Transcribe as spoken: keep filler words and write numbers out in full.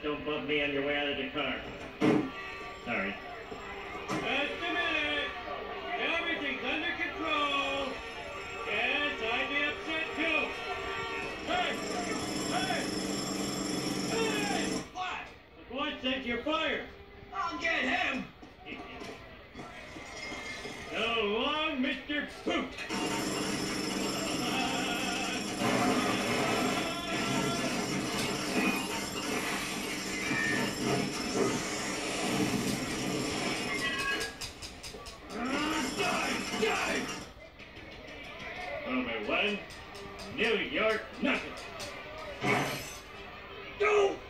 don't bump me on your way out of the car. Sorry. Just a minute. Everything's under control. Yes, I'd be upset too. Hey! Hey! Hey! What? The boy said you're fired. I'll get him. So long, Mister Poop. Number one, New York, nothing. Go!